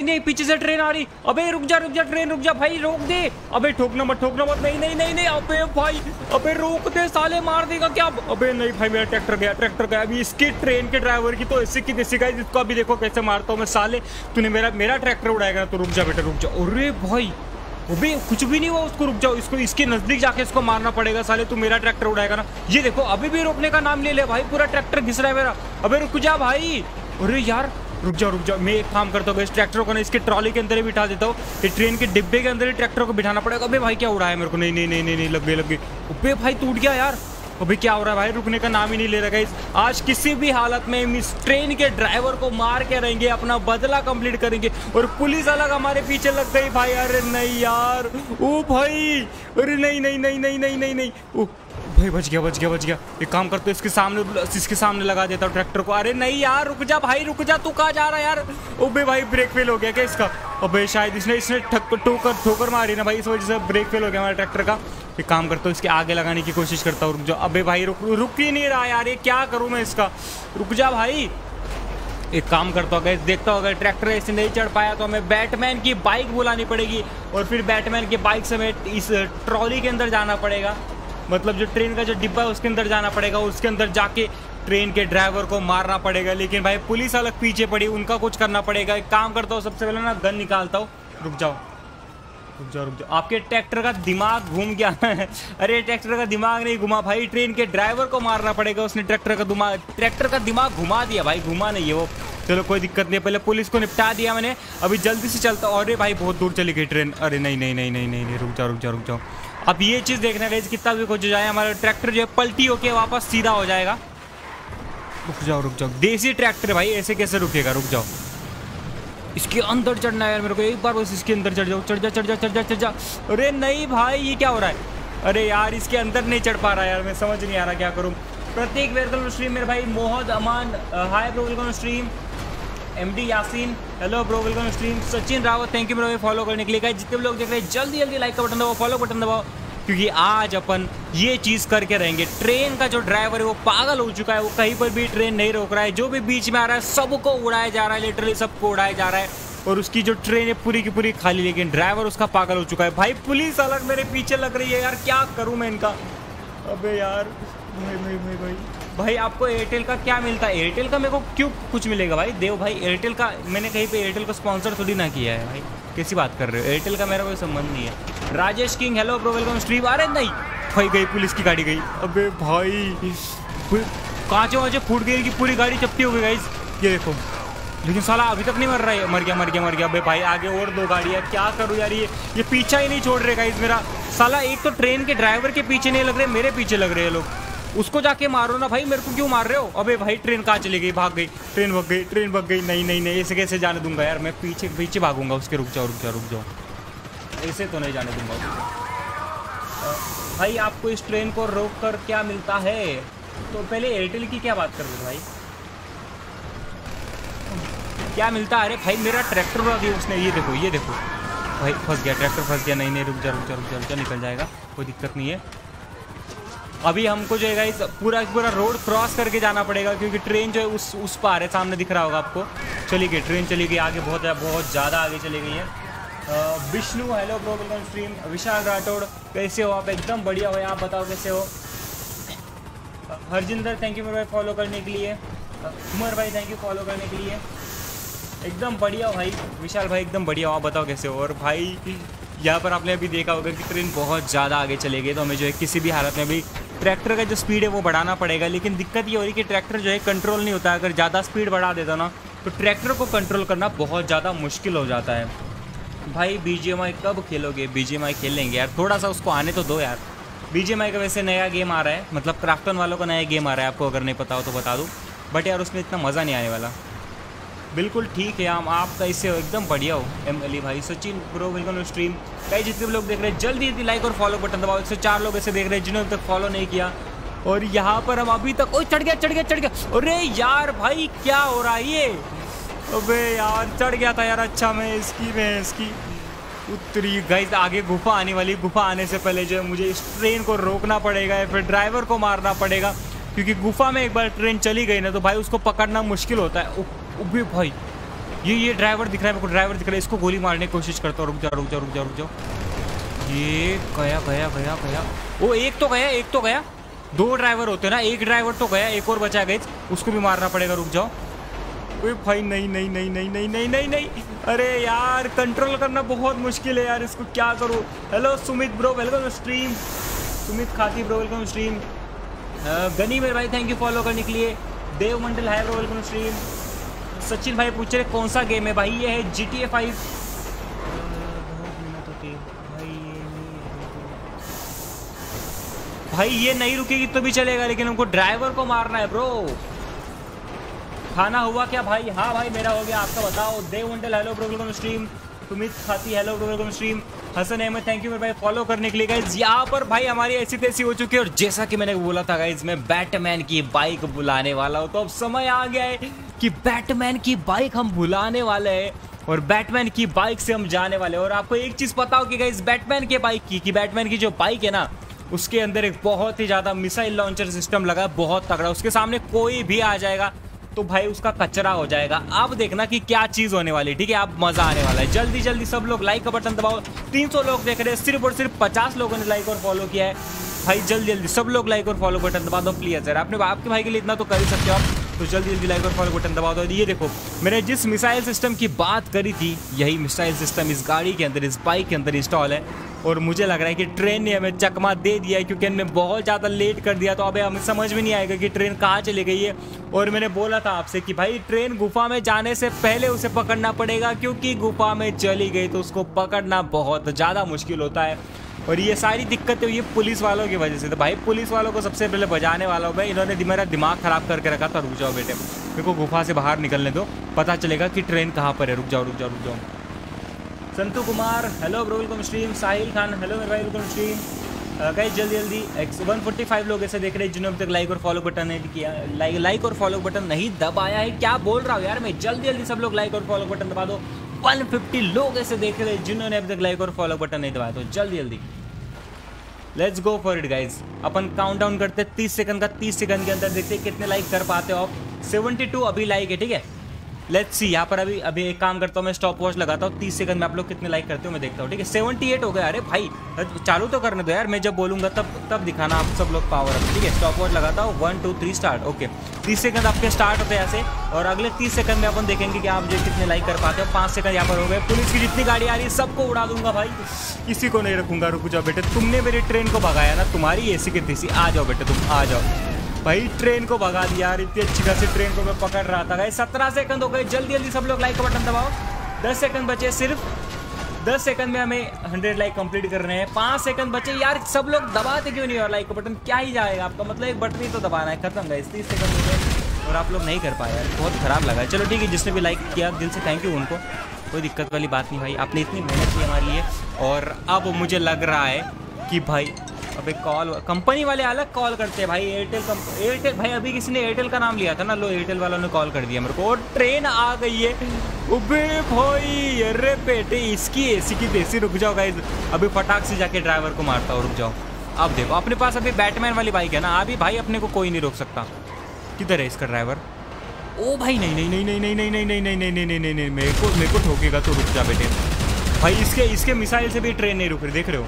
नहीं पीछे से ट्रेन आ रही। अबे रुक जा ट्रेन रुक जा भाई, रोक दे। अबे ठोकना मत नहीं नहीं नहीं नहीं। अबे भाई अबे रोक दे साले, मार देगा क्या? अबे नहीं भाई मेरा ट्रैक्टर गया। अभी इसकी ट्रेन के ड्राइवर की तो ऐसी की तैसी गाइस, इसको अभी देखो कैसे मारता हूँ मैं साले। तूने मेरा ट्रैक्टर उड़ाएगा तो रुक जा बेटा रुक जा। अरे भाई अबे कुछ भी नहीं हुआ उसको, रुक जाओ। इसको इसके नजदीक जाके इसको मारना पड़ेगा साले। तू मेरा ट्रैक्टर उड़ाएगा ना, ये देखो अभी भी रोकने का नाम ले ले भाई, पूरा ट्रैक्टर घिस रहा है मेरा। अबे रुक जा भाई। अरे यार रुक जाओ। मैं एक काम करता हूँ, इस ट्रैक्टर को ना इसके ट्रॉली के अंदर ही बिठा देता हूँ। ये ट्रेन के डिब्बे के अंदर ही ट्रैक्टर को बिठाना पड़ेगा। अबे भाई क्या उड़ाया मेरे को? नहीं लग गई। अबे भाई टूट गया यार। अभी क्या हो रहा है भाई? रुकने का नाम ही नहीं ले रहा गाइस। आज किसी भी हालत में इस ट्रेन के ड्राइवर को मार के रहेंगे, अपना बदला कंप्लीट करेंगे। और पुलिस अलग हमारे पीछे लग गई भाई। अरे नहीं यार, ओ भाई अरे नहीं ओ भाई बच गया। एक काम करते इसके सामने लगा देता हूँ ट्रैक्टर को। अरे नहीं यार रुक जा भाई रुक जा, तू कहाँ जा रहा है यार? ओबे भाई ब्रेक फेल हो गया क्या इसका? अबे शायद इसने ठोकर मारी ना भाई, इस वजह से ब्रेक फेल हो गया हमारे ट्रैक्टर का। एक काम करता हूँ इसके आगे लगाने की कोशिश करता हूँ। रुक जाओ। अबे भाई रुक ही नहीं रहा यार, ये क्या करूँ मैं इसका? रुक जा भाई। एक काम करता हूँ देखता होगा ट्रैक्टर ऐसे नहीं चढ़ पाया तो हमें बैटमैन की बाइक बुलानी पड़ेगी, और फिर बैटमैन की बाइक समेत इस ट्रॉली के अंदर जाना पड़ेगा। मतलब जो ट्रेन का जो डिब्बा है उसके अंदर जाना पड़ेगा, उसके अंदर जाके ट्रेन के ड्राइवर को मारना पड़ेगा। लेकिन भाई पुलिस अलग पीछे पड़ी, उनका कुछ करना पड़ेगा। एक काम करता हूँ सबसे पहले ना गन निकालता हूँ। रुक जाओ। आपके ट्रैक्टर का दिमाग घूम गया है। अरे ट्रैक्टर का दिमाग नहीं घुमा भाई, ट्रेन के ड्राइवर को मारना पड़ेगा। उसने ट्रैक्टर का दिमाग घुमा दिया भाई, घुमा नहीं है वो। चलो कोई दिक्कत नहीं, पहले पुलिस को निपटा दिया मैंने, अभी जल्दी से चलता। अरे भाई बहुत दूर चली गई ट्रेन। अरे नहीं रुक जाओ। अब ये चीज़ देखना है कितना भी कुछ हो जाए, हमारा ट्रैक्टर जो है पलटी होके वापस सीधा हो जाएगा। रुक जाओ। देसी ट्रैक्टर भाई ऐसे कैसे रुकेगा? रुक जाओ। इसके अंदर चढ़ना है यार मेरे को, एक बार बस इसके अंदर चढ़ जाओ। चढ़ जा। अरे नहीं भाई ये क्या हो रहा है? अरे यार इसके अंदर नहीं चढ़ पा रहा यार, मैं समझ नहीं आ रहा क्या करूँ। प्रतीक वेलकम स्ट्रीम मेरे भाई। Mohammad Aman hi bro welcome stream. MD Yasin hello bro welcome stream. Sachin Rawat thank you bro follow करने के लिए। गाइस जितने भी लोग देख रहे हैं जल्दी लाइक का बटन दबाओ, फॉलो बटन दबाओ, क्योंकि आज अपन ये चीज़ करके रहेंगे। ट्रेन का जो ड्राइवर है वो पागल हो चुका है, वो कहीं पर भी ट्रेन नहीं रोक रहा है। जो भी बीच में आ रहा है सबको उड़ाया जा रहा है, लिटरली सबको उड़ाया जा रहा है। और उसकी जो ट्रेन है पूरी की पूरी खाली, लेकिन ड्राइवर उसका पागल हो चुका है। भाई पुलिस अलग मेरे पीछे लग रही है यार, क्या करूँ मैं इनका? अबे यार भाई आपको एयरटेल का क्या मिलता है? एयरटेल का मेरे को क्यों कुछ मिलेगा भाई? देव भाई एयरटेल का मैंने कहीं पे एयरटेल को स्पॉन्सर थोड़ी ना किया है भाई, कैसी बात कर रहे हो? एयरटेल का मेरा कोई संबंध नहीं है। Rajesh King hello bro welcome stream. अरे नहीं भाई गई पुलिस की गाड़ी गई। अबे भाई कांचों फूट गई, की पूरी गाड़ी चपटी हो गई गाइस, ये देखो। लेकिन साला अभी तक नहीं मर रहा है। मर गया। अबे भाई आगे और दो गाड़ी है, क्या करूँ यार? ये पीछा ही नहीं छोड़ रहे गाइस मेरा। साला एक तो ट्रेन के ड्राइवर के पीछे नहीं लग रहे, मेरे पीछे लग रहे हैं लोग। उसको जाके मारो ना भाई, मेरे को क्यों मार रहे हो? अबे भाई ट्रेन कहाँ चली गई? भाग गई ट्रेन, भग गई। नहीं ऐसे कैसे जाने दूंगा यार, मैं पीछे भागूंगा उसके। रुक जाओ। ऐसे तो नहीं जाने दूंगा भाई। आपको इस ट्रेन को रोक कर क्या मिलता है? तो पहले एयरटेल की क्या बात कर रहे थे भाई? क्या मिलता है? अरे भाई मेरा ट्रैक्टर उड़ा दिया उसने, ये देखो भाई फंस गया, ट्रैक्टर फंस गया। नहीं रुक जा, निकल जाएगा, कोई दिक्कत नहीं है। अभी हमको जो है इस पूरा रोड क्रॉस करके जाना पड़ेगा, क्योंकि ट्रेन जो है उस पार है, सामने दिख रहा होगा आपको। ट्रेन चली गई आगे, बहुत ज़्यादा आगे चली गई है। Vishnu hello bro welcome stream. Vishal Rathore कैसे हो आप? एकदम बढ़िया हो, आप बताओ कैसे हो? हरजिंदर थैंक यू मेरे भाई फॉलो करने के लिए। उमर भाई थैंक यू फॉलो करने के लिए। एकदम बढ़िया हो भाई विशाल भाई, एकदम बढ़िया हो, आप बताओ कैसे हो? और भाई यहाँ पर आपने अभी देखा होगा कि ट्रेन बहुत ज़्यादा आगे चले गई, तो हमें जो है किसी भी हालत में भी ट्रैक्टर का जो स्पीड है वो बढ़ाना पड़ेगा। लेकिन दिक्कत ये हो रही है कि ट्रैक्टर जो है कंट्रोल नहीं होता है। अगर ज़्यादा स्पीड बढ़ा देता ना तो ट्रैक्टर को कंट्रोल करना बहुत ज़्यादा मुश्किल हो जाता है। भाई BGMI कब खेलोगे? BGMI खेल लेंगे यार, थोड़ा सा उसको आने तो दो यार। BGMI का वैसे नया गेम आ रहा है, मतलब क्राफ्टन वालों का नया गेम आ रहा है, आपको अगर नहीं पता हो तो बता दूँ। बट यार उसमें इतना मज़ा नहीं आने वाला। बिल्कुल ठीक है आप कैसे हो? एकदम बढ़िया हो। एम अली भाई। Sachin bro welcome stream. कई जितने भी लोग देख रहे हैं जल्दी लाइक और फॉलो बटन दबाओ। 104 लोग ऐसे देख रहे हैं जिन्होंने तक फॉलो नहीं किया। और यहाँ पर हम अभी तक चढ़ गया। अरे यार भाई क्या हो रहा है ये? अबे यार चढ़ गया था यार। अच्छा मैं इसकी उत्तरी गाइस। आगे गुफा आने वाली, गुफा आने से पहले जो है मुझे इस ट्रेन को रोकना पड़ेगा या फिर ड्राइवर को मारना पड़ेगा, क्योंकि गुफा में एक बार ट्रेन चली गई ना तो भाई उसको पकड़ना मुश्किल होता है। अबे भाई ये ड्राइवर दिख रहा है मेरे को, ड्राइवर दिख रहा है, इसको गोली मारने की कोशिश करता हूँ। रुक जाओ रुक जाओ रुक जाओ रुक जाओ। ये गया गया गया गया। वो एक तो गया, एक तो गया। 2 ड्राइवर होते हैं ना, एक ड्राइवर तो गया, एक और बचा गया, उसको भी मारना पड़ेगा। रुक जाओ। ओए भाई नहीं नहीं नहीं नहीं नहीं नहीं नहीं नहीं, अरे यार कंट्रोल करना बहुत मुश्किल है यार, इसको क्या करूँ। Hello Sumit bro, welcome stream. Sumit Khati bro, welcome stream. Ghani मेरे भाई थैंक यू फॉलो करने के लिए। देव मंडल है ब्रो, वेलकम स्ट्रीम। सचिन भाई पूछ रहे कौन सा गेम है भाई, ये है GTA 5। भाई ये नहीं रुकेगी तो भी चलेगा, लेकिन हमको ड्राइवर को मारना है ब्रो। खाना हुआ क्या भाई? हाँ भाई मेरा हो गया, आपका बताओ। Dev Mandal hello bro, welcome stream. Sumit Khati hello bro, welcome stream. Hasan Ahmed thank you मेरे भाई फॉलो करने के लिए। गाइज यहाँ पर भाई हमारी ऐसी तैसी हो चुकी है, और जैसा कि मैंने बोला था गाइज, मैं बैटमैन की बाइक बुलाने वाला हूँ। तो अब समय आ गया है कि बैटमैन की बाइक हम बुलाने वाले हैं, और बैटमैन की बाइक से हम जाने वाले हैं। और आपको एक चीज पता हो कि गाइज बैटमैन की बाइक की बैटमैन की जो बाइक है ना, उसके अंदर एक बहुत ही ज्यादा मिसाइल लॉन्चर सिस्टम लगा है, बहुत तगड़ा। उसके सामने कोई भी आ जाएगा तो भाई उसका कचरा हो जाएगा। अब देखना कि क्या चीज होने वाली है, ठीक है। अब मजा आने वाला है। जल्दी जल्दी सब लोग लाइक का बटन दबाओ। 300 लोग देख रहे हैं, सिर्फ और सिर्फ 50 लोगों ने लाइक और फॉलो किया है। भाई जल्दी जल्दी सब लोग लाइक और फॉलो बटन दबा दो प्लीज यार। अपने आपके भाई के लिए इतना तो कर ही सकते हो आप, तो जल्दी जल्दी लाइक और फॉलो बटन दबा दो। ये देखो मैंने जिस मिसाइल सिस्टम की बात करी थी, यही मिसाइल सिस्टम इस गाड़ी के अंदर, इस बाइक के अंदर इंस्टॉल है। और मुझे लग रहा है कि ट्रेन ने हमें चकमा दे दिया है, क्योंकि हमने बहुत ज़्यादा लेट कर दिया। तो अबे हमें समझ में नहीं आएगा कि ट्रेन कहाँ चली गई है। और मैंने बोला था आपसे कि भाई ट्रेन गुफा में जाने से पहले उसे पकड़ना पड़ेगा, क्योंकि गुफा में चली गई तो उसको पकड़ना बहुत ज़्यादा मुश्किल होता है। और ये सारी दिक्कतें हुई है पुलिस वालों की वजह से। तो भाई पुलिस वालों को सबसे पहले बजाने वाला हूँ भाई, इन्होंने मेरा दिमाग ख़राब करके रखा था। रुक जाओ बेटे, मेरे को गुफा से बाहर निकलने दो, पता चलेगा कि ट्रेन कहाँ पर है। रुक जाओ रुक जाओ रुक जाओ। Santu Kumar hello bro, welcome stream. Sahil Khan hello मेरे भाई, वेलकम स्ट्रीम। गाइस जल्दी जल्दी 145 लोग ऐसे देख रहे हैं जिन्होंने अब तक लाइक और फॉलो बटन नहीं किया, लाइक और फॉलो बटन नहीं दबाया है। क्या बोल रहा हूँ यार मैं। जल्दी जल्दी सब लोग लाइक और फॉलो बटन दबा दो। 150 लोग ऐसे देख रहे हैं जिन्होंने अब तक लाइक और फॉलो बटन नहीं दबाया, तो जल्दी जल्दी let's go for it guys. अपन काउंट डाउन करते 30 सेकंड का, 30 सेकंड के अंदर देखते हैं कितने लाइक कर पाते हो आप। 72 अभी लाइक है, ठीक है। लेट्स सी यहाँ पर अभी एक काम करता हूँ, मैं स्टॉप वॉच लगाता हूँ। 30 सेकंड में आप लोग कितने लाइक करते हो मैं देखता हूँ, ठीक है। 78 हो गया। अरे भाई चालू तो करने दो यार, मैं जब बोलूंगा तब दिखाना आप सब लोग पावर अप, ठीक है। स्टॉप वॉच लगाता हूँ, 1 2 3 स्टार्ट। ओके 30 सेकंड आपके स्टार्ट होते हैं ऐसे, और अगले 30 सेकंड में अपन देखेंगे कि आप जो कितने लाइक कर पाते हो। 5 सेकंड यहाँ पर हो गए। पुलिस की जितनी गाड़ी आ रही है सबको उड़ा दूंगा भाई, किसी को नहीं रखूंगा। रुक जाओ बेटे, तुमने मेरी ट्रेन को भगाया ना, तुम्हारी ऐसी की तैसी। आ जाओ बेटे तुम आ जाओ। भाई ट्रेन को भगा दिया यार, इतनी अच्छी खासी ट्रेन को मैं पकड़ रहा था। गाइस 17 सेकंड हो गए, जल्दी जल्दी सब लोग लाइक का बटन दबाओ। 10 सेकंड बचे सिर्फ, 10 सेकंड में हमें 100 लाइक कंप्लीट करने हैं। 5 सेकंड बचे यार, सब लोग दबाते क्यों नहीं? और लाइक का बटन क्या ही जाएगा आपका, मतलब एक बटन ही तो दबाना है। खत्म गाइस, 30 सेकंड हो गए और आप लोग नहीं कर पाए यार, बहुत खराब लगा। चलो ठीक है, जिसने भी लाइक किया दिल से थैंक यू उनको, कोई दिक्कत वाली बात नहीं भाई, आपने इतनी मेहनत की हमारे लिए। और अब मुझे लग रहा है कि भाई अबे कॉल कंपनी वाले अलग कॉल करते हैं भाई। एयरटेल भाई, अभी किसी ने एयरटेल का नाम लिया था ना, लो एयरटेल वालों ने कॉल कर दिया मेरे को। और ट्रेन आ गई है। अबे भाई अरे बेटे इसकी ऐसी की देसी। रुक जाओ गाइस, अभी फटाक से जाके ड्राइवर को मारता हूँ। रुक जाओ। अब देखो अपने पास अभी बैटमैन वाली बाइक है ना, अभी भाई अपने को कोई नहीं रोक सकता। किधर है इसका ड्राइवर? ओ भाई नहीं नहीं नहीं नहीं नहीं नहीं नहीं नहीं नहीं नहीं नहीं नहीं नहीं, मेरे को ठोकेगा तो रुक जा बेटे। भाई इसके मिसाइल से भी ट्रेन नहीं रुक रही, देख रहे हो।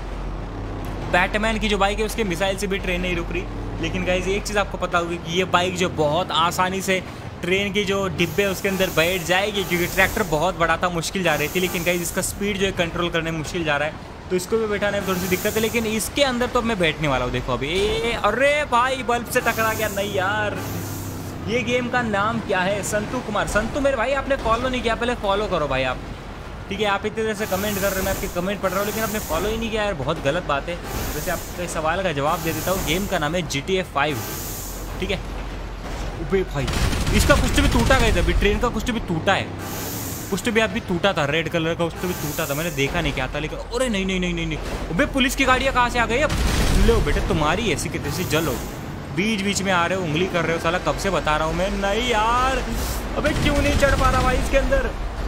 बैटमैन की जो बाइक है उसके मिसाइल से भी ट्रेन नहीं रुक रही। लेकिन गाइज एक चीज़ आपको पता होगी कि ये बाइक जो बहुत आसानी से ट्रेन की जो डिब्बे उसके अंदर बैठ जाएगी, क्योंकि ट्रैक्टर बहुत बड़ा था, मुश्किल जा रही थी। लेकिन गाइज इसका स्पीड जो है कंट्रोल करने में मुश्किल जा रहा है, तो इसको भी बैठाने में थोड़ी सी दिक्कत है। लेकिन इसके अंदर तो मैं बैठने वाला हूँ। देखो अभी अरे भाई बल्ब से टकरा गया। नहीं यार, ये गेम का नाम क्या है? संतु कुमार। संतु मेरे भाई आपने फॉलो नहीं किया, पहले फॉलो करो भाई आप, ठीक है। आप इतने देर से कमेंट कर रहे हो, मैं आपके कमेंट पढ़ रहा हूँ, लेकिन आपने फॉलो ही नहीं किया यार, बहुत गलत बात है। वैसे आपके सवाल का जवाब दे देता हूँ। गेम का नाम है GTA 5, ठीक है। अबे भाई इसका कुछ भी टूटा गया था अभी, ट्रेन का कुछ भी टूटा है, कुछ भी अभी टूटा था, रेड कलर का कुछ भी टूटा था, मैंने देखा नहीं क्या था। लेकिन अरे नहीं नहीं नहीं नहीं नहीं, अबे पुलिस की गाड़ियाँ कहाँ से आ गई अब? लो बेटे तुम्हारी ऐसी की तैसी, जलो बीच बीच में आ रहे हो, उंगली कर रहे हो, साला कब से बता रहा हूँ मैं। नहीं यार, अबे क्यों नहीं चढ़ पा रहा भाई इसके अंदर?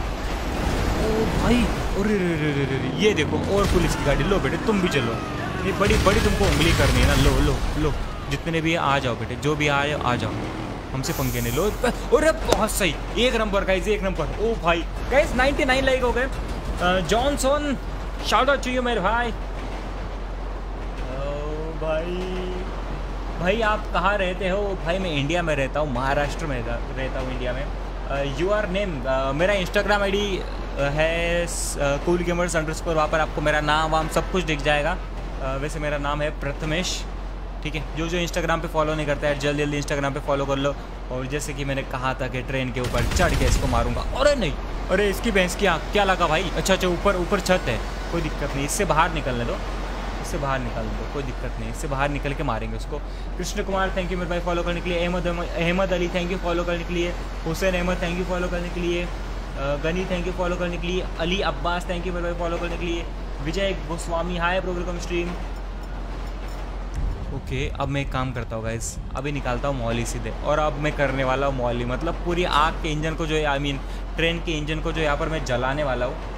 ओ भाई अरे ये देखो और पुलिस की गाड़ी। लो बेटे तुम भी चलो, ये बड़ी बड़ी तुमको उंगली करनी है ना। लो लो लो, जितने भी आ जाओ बेटे, जो भी आ जाओ। हमसे पंगे नहीं लो। अरे बहुत सही, एक नंबर गाइस, एक नंबर। ओ भाई गाइस 99 लाइक हो गए। Johnson shout out to you मेरे भाई। ओ भाई आप कहाँ रहते हो? भाई मैं इंडिया में रहता हूँ, महाराष्ट्र में रहता हूँ, इंडिया में। यू आर नेम, मेरा इंस्टाग्राम आईडी है कूल गेमर्स _ वहाँ पर आपको मेरा नाम वाम सब कुछ दिख जाएगा। वैसे मेरा नाम है प्रथमेश, ठीक है। जो इंस्टाग्राम पे फॉलो नहीं करता है जल्दी जल्दी इंस्टाग्राम पे फॉलो कर लो। और जैसे कि मैंने कहा था कि ट्रेन के ऊपर चढ़ के इसको मारूंगा। अरे नहीं, अरे इसकी भैंस की आँख क्या लगा भाई? अच्छा ऊपर छत है, कोई दिक्कत नहीं, इससे बाहर निकलने दो, इससे बाहर निकाल दो, कोई दिक्कत नहीं, इससे बाहर निकल के मारेंगे उसको। कृष्ण कुमार थैंक यू मेरे भाई फॉलो करने के लिए। Ahmed Ali thank you follow करने के लिए। Hussain Ahmed thank you follow करने के लिए। गनी थैंक यू फॉलो करने के लिए। अली अब्बास थैंक यू मेरे भाई फॉलो करने के लिए। Vijay Goswami hi bro, welcome stream. Okay अब मैं एक काम करता हूँ गाइस, अभी निकालता हूँ मौली सीधे, और अब मैं करने वाला हूँ मौली, मतलब पूरी आग के इंजन को जो है, आई मीन ट्रेन के इंजन को जो यहाँ पर मैं जलाने वाला हूँ।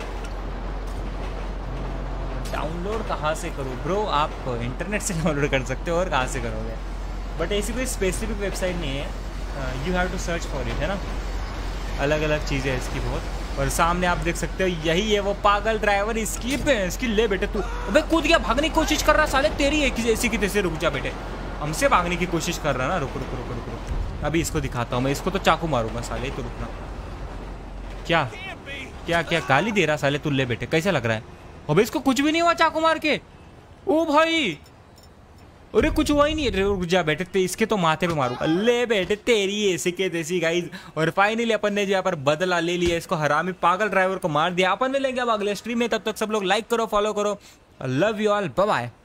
डाउनलोड कहाँ से करूँ ब्रो? आप इंटरनेट से डाउनलोड कर सकते हो, और कहाँ से करोगे? बट ऐसी कोई स्पेसिफिक वेबसाइट नहीं है, you have to search for it, है ना। अलग अलग चीज़ें है इसकी बहुत। और सामने आप देख सकते हो यही है वो पागल ड्राइवर, इसकी ले बेटे तू। अबे कूद गया, भागने की कोशिश कर रहा साले, तेरी एक ऐसी की तैसे। रुक जा बेटे, हमसे भागने की कोशिश कर रहा ना। रुक रुक रुक रुक रुक, अभी इसको दिखाता हूँ मैं, इसको तो चाकू मारूंगा साले, तो रुकना। क्या क्या क्या गाली दे रहा साले तू? ले बेटे कैसा लग रहा है? अबे इसको कुछ भी नहीं हुआ चाकू मार के। ओ भाई अरे कुछ हुआ ही नहीं। रुक जा बेटे, इसके तो माथे पे मारूंगा। ले बेटे तेरी ऐसी के तैसी गाइस। और फाइनली अपन ने यहाँ पर बदला ले लिया, इसको हरामी पागल ड्राइवर को मार दिया। अपन मिलेंगे अब अगले स्ट्रीम में, तब तक सब लोग लाइक करो, फॉलो करो। Love you all, bye bye.